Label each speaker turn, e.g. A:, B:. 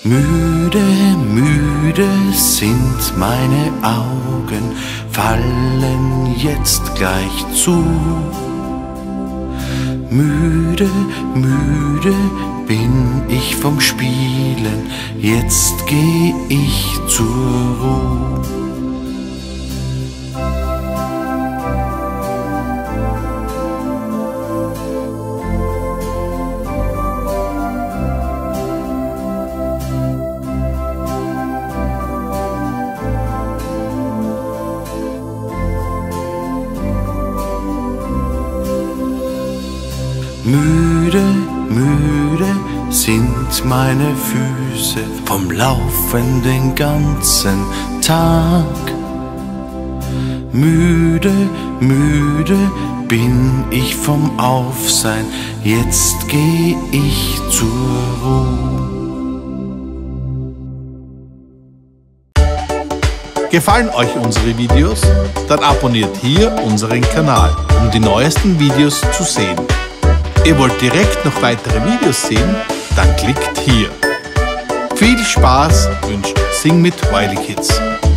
A: Müde, müde sind meine Augen, fallen jetzt gleich zu. Müde, müde bin ich vom Spielen, jetzt geh ich zur Ruhe. Müde, müde sind meine Füße vom Laufen den ganzen Tag. Müde, müde bin ich vom Aufsein, jetzt geh ich zur Ruhe.
B: Gefallen euch unsere Videos? Dann abonniert hier unseren Kanal, um die neuesten Videos zu sehen. Ihr wollt direkt noch weitere Videos sehen? Dann klickt hier. Viel Spaß wünscht Sing mit Wiley Kids.